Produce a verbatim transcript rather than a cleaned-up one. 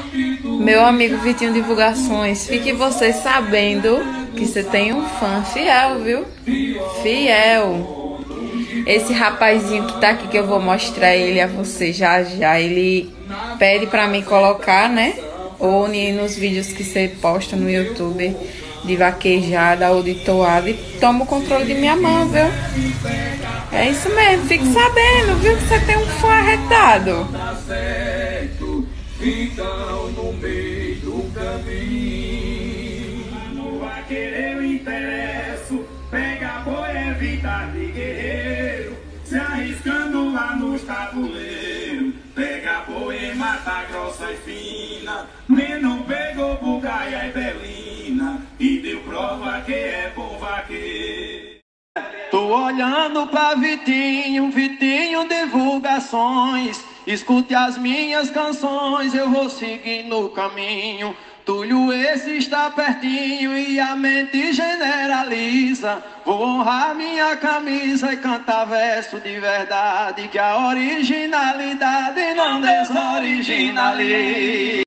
Meu amigo Vitinho Divulgações, fique você sabendo que você tem um fã fiel, viu? Fiel. Esse rapazinho que tá aqui, que eu vou mostrar ele a você já já, ele pede pra mim colocar, né? Ou nos vídeos que você posta no YouTube de vaquejada ou de toada, e toma o controle de minha mão, viu? É isso mesmo, fique sabendo, viu? Que você tem um fã arretado. Então, no meio do caminho, no vaqueiro eu interesso, pega boi é vida de guerreiro, se arriscando lá nos tabuleiros, pega boi em mata grossa e fina, menino pegou bugaia e belina, e deu prova que é bom vaqueiro. Tô olhando pra Vitinho, Vitinho Divulgações. Escute as minhas canções, eu vou seguindo o caminho. Túlio esse está pertinho e a mente generaliza. Vou honrar minha camisa e cantar verso de verdade, que a originalidade não desoriginaliza.